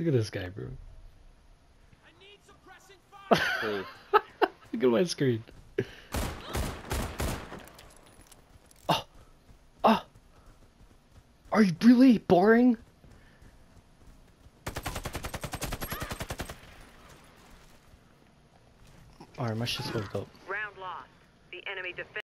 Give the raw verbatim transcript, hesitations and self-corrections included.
Look at this guy, bro. Hey. Look at my screen. Oh, oh, are you really boring? Alright, my shit's fucked up. Round lost. The enemy defense.